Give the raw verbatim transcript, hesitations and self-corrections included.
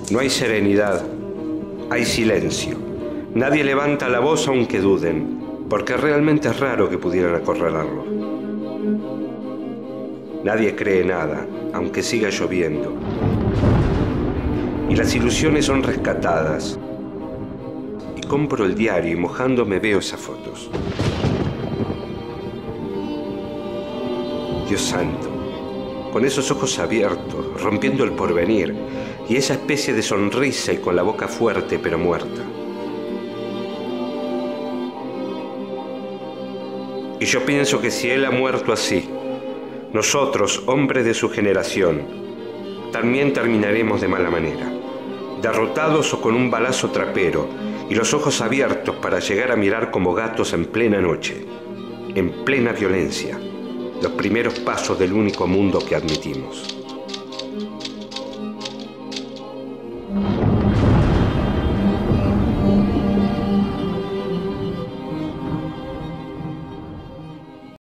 No hay serenidad, hay silencio. Nadie levanta la voz aunque duden, porque realmente es raro que pudieran acorralarlo. Nadie cree nada, aunque siga lloviendo. Y las ilusiones son rescatadas. Y compro el diario y mojándome veo esas fotos. Dios santo, con esos ojos abiertos, rompiendo el porvenir, y esa especie de sonrisa y con la boca fuerte pero muerta. Y yo pienso que si él ha muerto así, nosotros, hombres de su generación, también terminaremos de mala manera, derrotados o con un balazo trapero y los ojos abiertos para llegar a mirar como gatos en plena noche, en plena violencia, los primeros pasos del único mundo que admitimos.